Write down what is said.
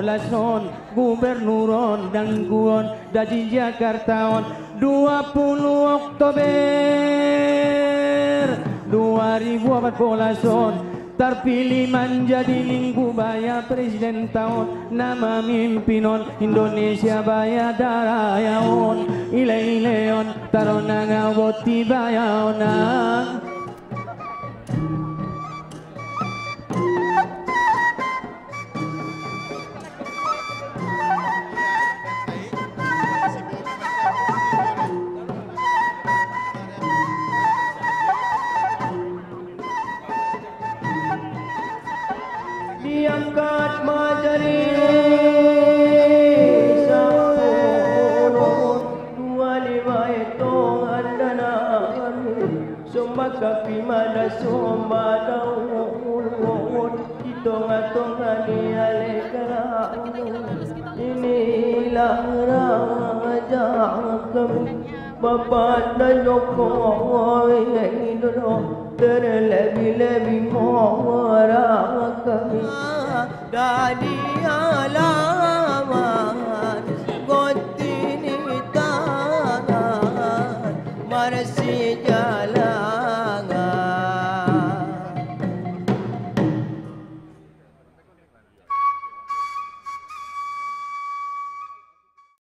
Polason Gubernuron dan Guon dari Jakarta 20 Oktober 2014 terpilih menjadi Lingku Baya Presiden tahun nama mimpinon Indonesia Baya Darayaon Ile-ileon tarona ngawoti bayaona. Diangkat majelis Sapurun 25 etong andana Summa kapi mana summa daun Itong-atong hani alekara Inilah raja kami Bapak dan Jokowi terlebih-lebih orang kami dari halaman Gotini tanah Marsi jalan